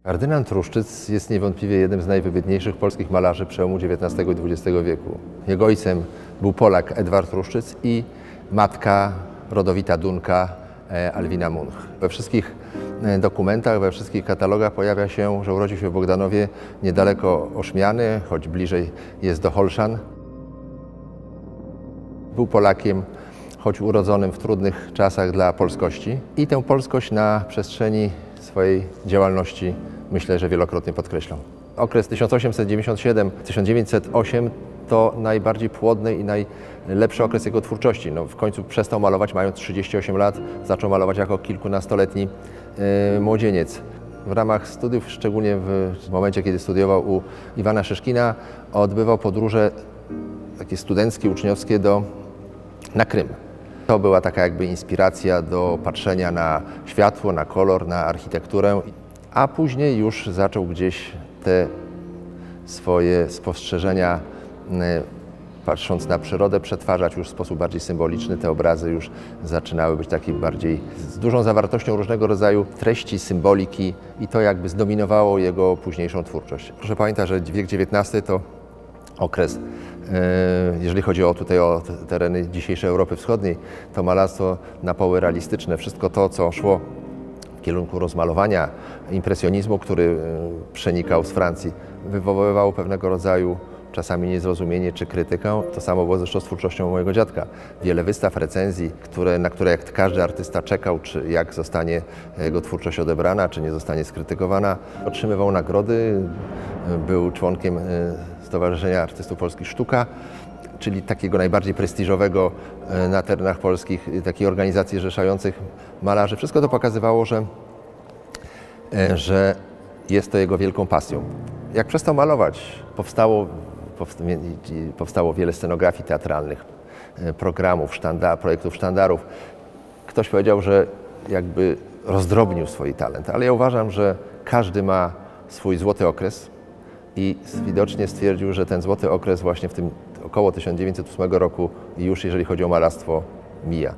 Ferdynand Truszczyc jest niewątpliwie jednym z najwybitniejszych polskich malarzy przełomu XIX i XX wieku. Jego ojcem był Polak Edward Truszczyc i matka rodowita Dunka Alwina Munch. We wszystkich dokumentach, we wszystkich katalogach pojawia się, że urodził się w Bogdanowie niedaleko Ośmiany, choć bliżej jest do Holszan. Był Polakiem, choć urodzonym w trudnych czasach dla polskości i tę polskość na przestrzeni swojej działalności myślę, że wielokrotnie podkreślał. Okres 1897-1908 to najbardziej płodny i najlepszy okres jego twórczości. W końcu przestał malować mając 38 lat, zaczął malować jako kilkunastoletni młodzieniec. W ramach studiów, szczególnie w momencie, kiedy studiował u Iwana Szyszkina, odbywał podróże takie studenckie, uczniowskie na Krym. To była taka jakby inspiracja do patrzenia na światło, na kolor, na architekturę, a później już zaczął gdzieś te swoje spostrzeżenia, patrząc na przyrodę, przetwarzać już w sposób bardziej symboliczny. Te obrazy już zaczynały być takie bardziej z dużą zawartością różnego rodzaju treści, symboliki i to jakby zdominowało jego późniejszą twórczość. Proszę pamiętać, że wiek XIX to okres, jeżeli chodzi o tereny dzisiejszej Europy Wschodniej, to malarstwo na poły realistyczne, wszystko to, co szło w kierunku rozmalowania, impresjonizmu, który przenikał z Francji, wywoływało pewnego rodzaju czasami niezrozumienie czy krytykę. To samo było zresztą z twórczością mojego dziadka. Wiele wystaw, recenzji, na które jak każdy artysta czekał, czy jak zostanie jego twórczość odebrana, czy nie zostanie skrytykowana. Otrzymywał nagrody, był członkiem Stowarzyszenia Artystów Polskich Sztuka, czyli takiego najbardziej prestiżowego na terenach polskich, takiej organizacji zrzeszających malarzy. Wszystko to pokazywało, że jest to jego wielką pasją. Jak przestał malować, powstało wiele scenografii teatralnych, programów, projektów sztandarów. Ktoś powiedział, że jakby rozdrobnił swój talent, ale ja uważam, że każdy ma swój złoty okres i widocznie stwierdził, że ten złoty okres właśnie w tym około 1908 roku już, jeżeli chodzi o malarstwo, mija.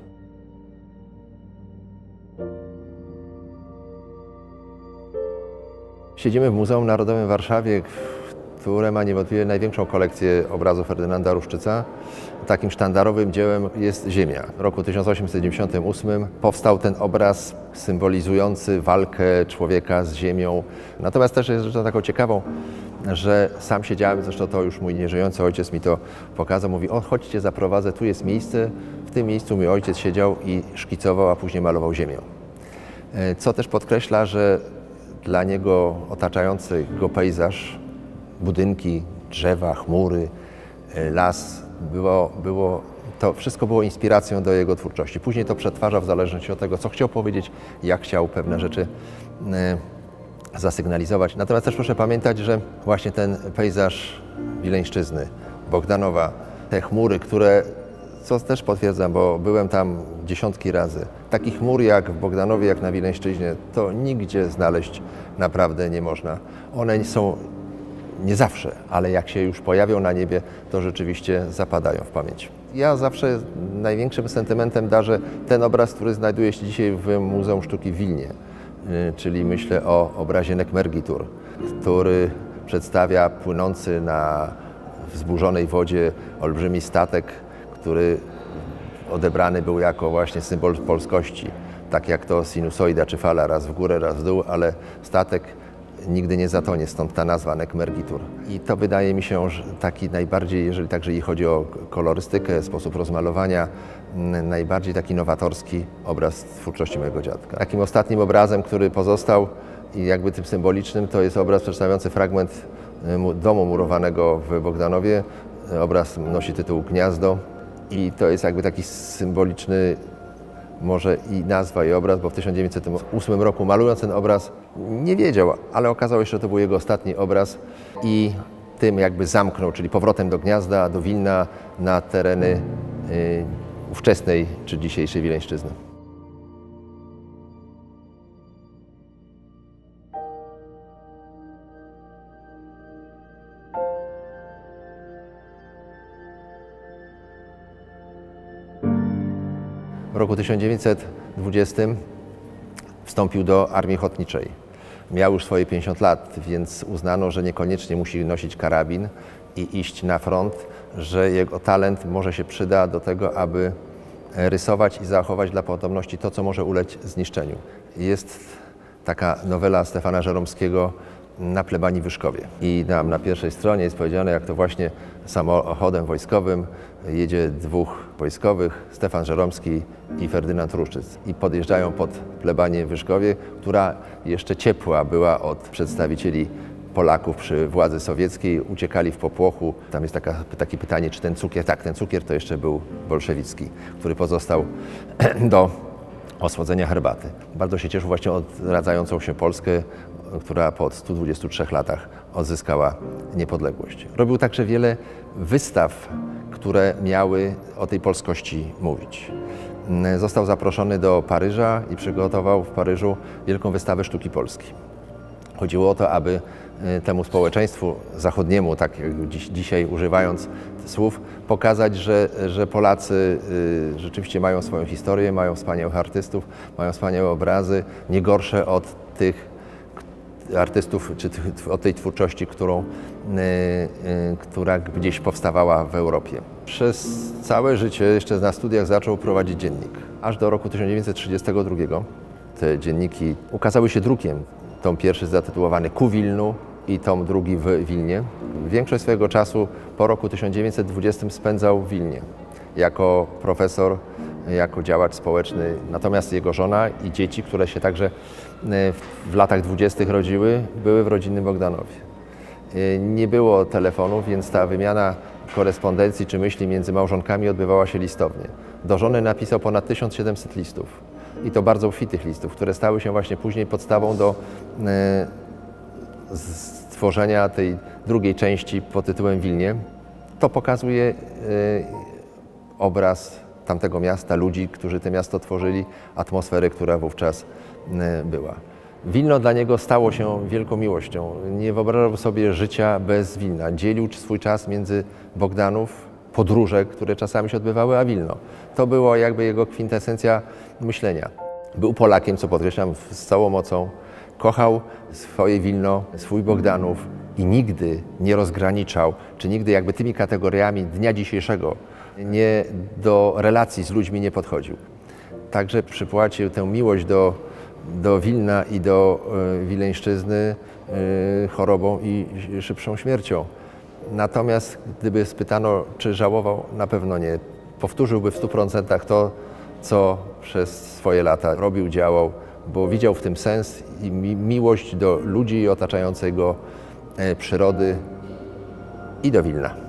Siedzimy w Muzeum Narodowym w Warszawie, które ma niewątpliwie największą kolekcję obrazów Ferdynanda Truszczyca. Takim sztandarowym dziełem jest Ziemia. W roku 1898 powstał ten obraz symbolizujący walkę człowieka z ziemią. Natomiast też jest rzeczą taką ciekawą, że sam siedziałem, zresztą to już mój nieżyjący ojciec mi to pokazał, mówi: o, chodźcie, zaprowadzę, tu jest miejsce, w tym miejscu mój ojciec siedział i szkicował, a później malował ziemię. Co też podkreśla, że dla niego otaczający go pejzaż, budynki, drzewa, chmury, las, to wszystko było inspiracją do jego twórczości. Później to przetwarzał w zależności od tego, co chciał powiedzieć, jak chciał pewne rzeczy zasygnalizować. Natomiast też proszę pamiętać, że właśnie ten pejzaż Wileńszczyzny, Bogdanowa, te chmury, które, co też potwierdzam, bo byłem tam dziesiątki razy, takich chmur jak w Bogdanowie, jak na Wileńszczyźnie, to nigdzie znaleźć naprawdę nie można. One są nie zawsze, ale jak się już pojawią na niebie, to rzeczywiście zapadają w pamięć. Ja zawsze największym sentymentem darzę ten obraz, który znajduje się dzisiaj w Muzeum Sztuki w Wilnie, czyli myślę o obrazie Nekmergitur, który przedstawia płynący na wzburzonej wodzie olbrzymi statek, który odebrany był jako właśnie symbol polskości, tak jak to sinusoida czy fala, raz w górę, raz w dół, ale statek nigdy nie zatonie, stąd ta nazwa Nekmergitur. I to wydaje mi się, że taki najbardziej, jeżeli także chodzi o kolorystykę, sposób rozmalowania, najbardziej taki nowatorski obraz twórczości mojego dziadka. Takim ostatnim obrazem, który pozostał i jakby tym symbolicznym, to jest obraz przedstawiający fragment domu murowanego w Bogdanowie. Obraz nosi tytuł Gniazdo i to jest jakby taki symboliczny może i nazwa, i obraz, bo w 1908 roku, malując ten obraz, nie wiedział, ale okazało się, że to był jego ostatni obraz i tym jakby zamknął, czyli powrotem do Gniazda, do Wilna, na tereny ówczesnej czy dzisiejszej Wileńszczyzny. W roku 1920 wstąpił do Armii Ochotniczej. miał już swoje 50 lat, więc uznano, że niekoniecznie musi nosić karabin i iść na front, że jego talent może się przyda do tego, aby rysować i zachować dla potomności to, co może ulec zniszczeniu. Jest taka nowela Stefana Żeromskiego Na plebanii w Wyszkowie. I tam na pierwszej stronie jest powiedziane, jak to właśnie samochodem wojskowym jedzie dwóch wojskowych, Stefan Żeromski i Ferdynand Ruszczyc. I podjeżdżają pod plebanię w Wyszkowie, która jeszcze ciepła była od przedstawicieli Polaków przy władzy sowieckiej, uciekali w popłochu. Tam jest takie pytanie, czy ten cukier, tak, ten cukier to jeszcze był bolszewicki, który pozostał do osłodzenia herbaty. Bardzo się cieszę właśnie odradzającą się Polskę, która po 123 latach odzyskała niepodległość. Robił także wiele wystaw, które miały o tej polskości mówić. Został zaproszony do Paryża i przygotował w Paryżu wielką wystawę sztuki polskiej. Chodziło o to, aby temu społeczeństwu zachodniemu, tak jak dzisiaj używając słów, pokazać, że Polacy rzeczywiście mają swoją historię, mają wspaniałych artystów, mają wspaniałe obrazy, nie gorsze od tych artystów, czy od tej twórczości, która gdzieś powstawała w Europie. Przez całe życie, jeszcze na studiach, zaczął prowadzić dziennik. Aż do roku 1932 te dzienniki ukazały się drukiem. Tom pierwszy zatytułowany Ku Wilnu i tom drugi w Wilnie. Większość swojego czasu po roku 1920 spędzał w Wilnie jako profesor, jako działacz społeczny. Natomiast jego żona i dzieci, które się także w latach 20. rodziły, były w rodzinnym Bogdanowie. Nie było telefonu, więc ta wymiana korespondencji czy myśli między małżonkami odbywała się listownie. Do żony napisał ponad 1700 listów. I to bardzo obfitych listów, które stały się właśnie później podstawą do stworzenia tej drugiej części pod tytułem Wilnie. To pokazuje obraz tamtego miasta, ludzi, którzy to miasto tworzyli, atmosferę, która wówczas była. Wilno dla niego stało się wielką miłością. Nie wyobrażał sobie życia bez Wilna. Dzielił swój czas między Bogdanów, podróże, które czasami się odbywały, a Wilno. To było jakby jego kwintesencja myślenia. Był Polakiem, co podkreślam z całą mocą, kochał swoje Wilno, swój Bogdanów i nigdy nie rozgraniczał, czy nigdy jakby tymi kategoriami dnia dzisiejszego do relacji z ludźmi nie podchodził. Także przypłacił tę miłość do Wilna i do Wileńszczyzny chorobą i szybszą śmiercią. Natomiast gdyby spytano, czy żałował, na pewno nie. Powtórzyłby w 100% to, co przez swoje lata robił, działał, bo widział w tym sens i miłość do ludzi i otaczającej go przyrody i do Wilna.